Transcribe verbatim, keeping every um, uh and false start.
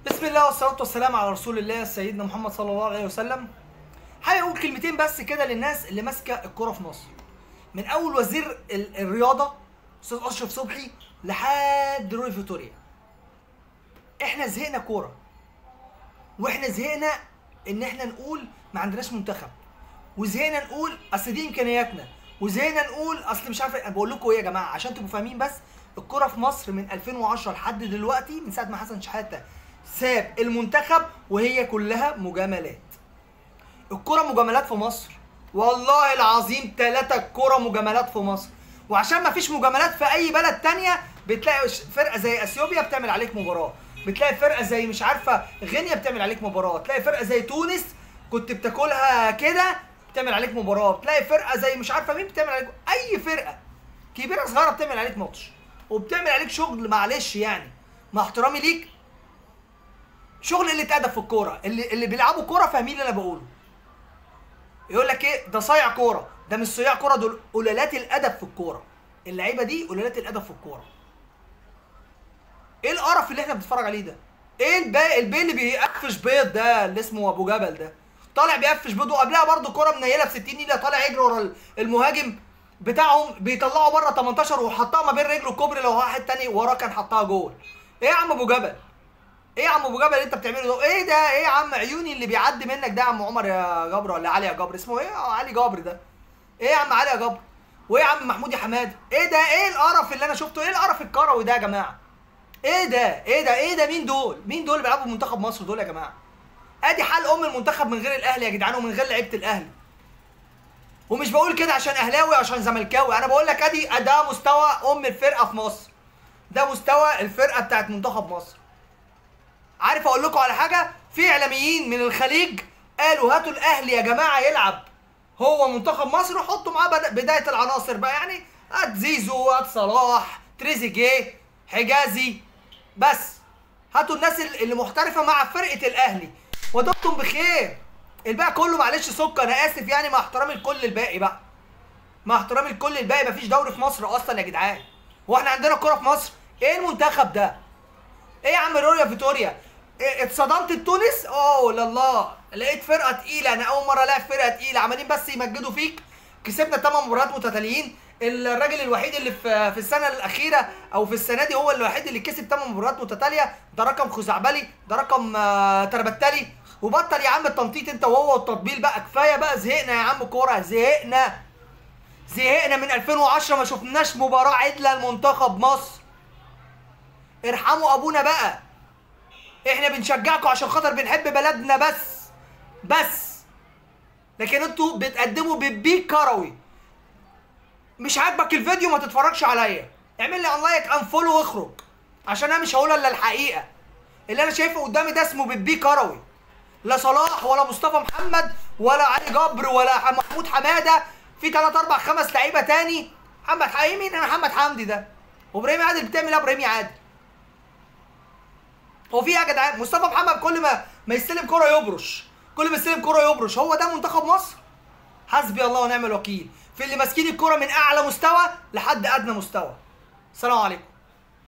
بسم الله والصلاة والسلام على رسول الله سيدنا محمد صلى الله عليه وسلم. حابب اقول كلمتين بس كده للناس اللي ماسكه الكوره في مصر، من اول وزير الرياضه استاذ اشرف صبحي لحد روي فيتوريا. احنا زهقنا كوره، واحنا زهقنا ان احنا نقول ما عندناش منتخب، وزهقنا نقول اصل دي امكانياتنا، وزهقنا نقول اصل مش عارف. انا بقول لكم ايه يا جماعه عشان تبقوا فاهمين بس، الكوره في مصر من ألفين وعشرة لحد دلوقتي، من ساعه ما حسن شحاته ساب المنتخب وهي كلها مجاملات. الكرة مجاملات في مصر، والله العظيم ثلاثة الكرة مجاملات في مصر. وعشان ما فيش مجاملات في أي بلد تانية، بتلاقي فرقة زي أثيوبيا بتعمل عليك مباراة، بتلاقي فرقة زي مش عارفة غينيا بتعمل عليك مباراة، تلاقي فرقة زي تونس كنت بتاكلها كده بتعمل عليك مباراة، بتلاقي فرقة زي مش عارفة مين بتعمل عليك، أي فرقة كبيرة صغيرة بتعمل عليك ماتش وبتعمل عليك شغل. معلش يعني مع احترامي ليك، شغل قله ادب في الكوره. اللي اللي بيلعبوا كوره فاهمين اللي انا بقوله. يقول لك ايه ده صايع كوره، ده مش صياع كوره، دول قلالات الادب في الكوره. اللعيبه دي قلالات الادب في الكوره. ايه القرف اللي احنا بنتفرج عليه ده؟ ايه الباقي البي اللي بيقفش بيض ده اللي اسمه ابو جبل ده، طالع بيقفش بيض، وقبلها برده كوره منيله ب ستين نيله طالع يجري ورا المهاجم بتاعهم، بيطلعوا بره تمنتاشر وحطها ما بين رجله الكوبري، لو واحد تاني وراه كان حطها جول. ايه يا عم ابو جبل؟ ايه يا عم ابو جبل اللي انت بتعمله ده؟ ايه ده؟ ايه يا عم عيوني اللي بيعدي منك ده يا عم عمر يا جبر ولا علي يا جبر؟ اسمه ايه؟ اه علي جبر ده. ايه يا عم علي يا جبر؟ وايه يا عم محمود يا حماده؟ ايه ده؟ ايه القرف اللي انا شفته؟ ايه القرف الكروي ده يا جماعه؟ ايه ده؟ ايه ده؟ ايه ده؟ مين دول؟ مين دول اللي بيلعبوا منتخب مصر دول يا جماعه؟ ادي حال ام المنتخب من غير الاهلي يا جدعان، ومن غير لعيبه الاهلي. ومش بقول كده عشان اهلاوي عشان زملكاوي، انا بقول لك ادي ده مستوى ام الفرقه في مصر، ده مستوى الفرقه بتاعت منتخب مصر. عارف اقول لكم على حاجه؟ في اعلاميين من الخليج قالوا هاتوا الاهلي يا جماعه يلعب هو منتخب مصر، وحطوا معاه بدايه العناصر بقى، يعني هات زيزو، هات صلاح، تريزيجيه، حجازي، بس هاتوا الناس اللي محترفه مع فرقه الاهلي ودمتم بخير. الباقي كله معلش سكر، انا اسف يعني، مع احترامي لكل الباقي بقى، مع احترامي لكل الباقي. مفيش دوري في مصر اصلا يا جدعان، هو احنا عندنا كوره في مصر؟ ايه المنتخب ده؟ ايه يا عم رويا فيتوريا؟ إيه اتصدمت بتونس؟ اوه لله، لقيت فرقه تقيله، انا اول مره الاقي فرقه تقيله، عمالين بس يمجدوا فيك. كسبنا ثمان مباريات متتاليين، الراجل الوحيد اللي في في السنه الاخيره او في السنه دي هو الوحيد اللي كسب ثمان مباريات متتاليه، ده رقم خزعبلي، ده رقم آه تربتلي. وبطل يا عم التنطيط انت وهو والتطبيل بقى، كفايه بقى، زهقنا يا عم كوره، زهقنا زهقنا من ألفين وعشرة ما شفناش مباراه عدله لمنتخب مصر. ارحموا ابونا بقى، احنا بنشجعكم عشان خاطر بنحب بلدنا بس بس، لكن انتوا بتقدموا ببيك كروي. مش عاجبك الفيديو ما تتفرجش عليا، اعمل لي انلايك انفولو واخرج، عشان انا مش هقول الا الحقيقه. اللي انا شايفه قدامي ده اسمه ببيك كروي، لا صلاح ولا مصطفى محمد ولا علي جبر ولا محمود حماده، في ثلاث اربع خمس لعيبه تاني. محمد حمدي مين؟ انا محمد حمدي ده. وابراهيم عادل بتعمل ايه ابراهيم عادل؟ هو في ايه يا جدعان؟ مصطفى محمد كل ما ما يستلم كرة يبرش، كل ما يستلم كرة يبرش. هو ده منتخب مصر؟ حسبي الله ونعم الوكيل في اللي ماسكين الكرة من اعلى مستوى لحد ادنى مستوى. السلام عليكم.